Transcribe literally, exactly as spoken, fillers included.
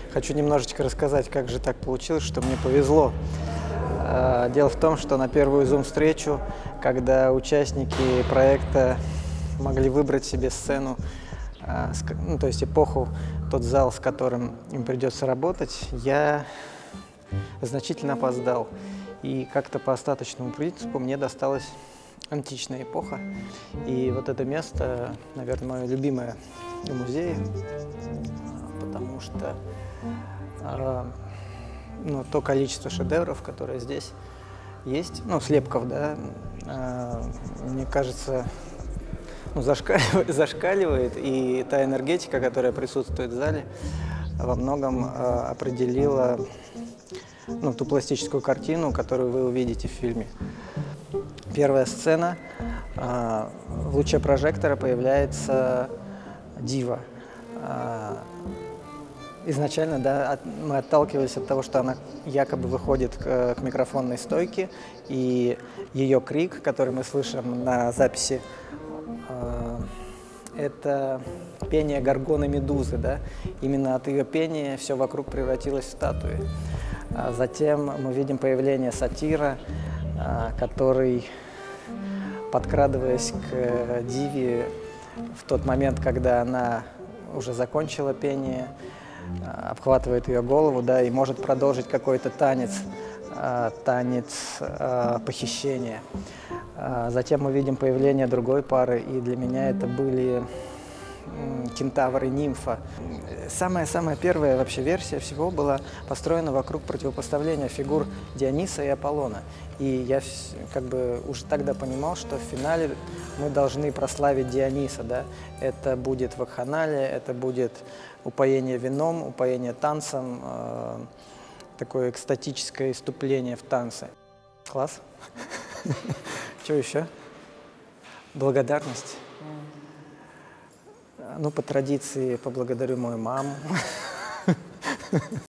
Хочу немножечко рассказать, как же так получилось, что мне повезло. Дело в том, что на первую зум-встречу, когда участники проекта могли выбрать себе сцену, ну, то есть эпоху, тот зал, с которым им придется работать, я значительно опоздал. И как-то по остаточному принципу мне досталась античная эпоха. И вот это место, наверное, мое любимое в музее, потому что э, ну, то количество шедевров, которые здесь есть, ну, слепков, да, э, мне кажется, ну, зашкаливает, зашкаливает, и та энергетика, которая присутствует в зале, во многом э, определила ну, ту пластическую картину, которую вы увидите в фильме. Первая сцена. Э, в луче прожектора появляется дива. Э, изначально, да, от, мы отталкивались от того, что она якобы выходит к, к микрофонной стойке, и ее крик, который мы слышим на записи, э, это пение горгоны Медузы, да? Именно от ее пения все вокруг превратилось в статуи. А затем мы видим появление сатира, который, подкрадываясь к диве в тот момент, когда она уже закончила пение, обхватывает ее голову, да, и может продолжить какой-то танец, танец похищения. Затем мы видим появление другой пары, и для меня это были кентавр и нимфа. Самая-самая первая вообще версия всего была построена вокруг противопоставления фигур Диониса и Аполлона. И я как бы уже тогда понимал, что в финале мы должны прославить Диониса, да? Это будет вакханалия, это будет упоение вином, упоение танцем, э, такое экстатическое иступление в танце. Класс? Что еще? Благодарность. Ну, по традиции поблагодарю мою маму.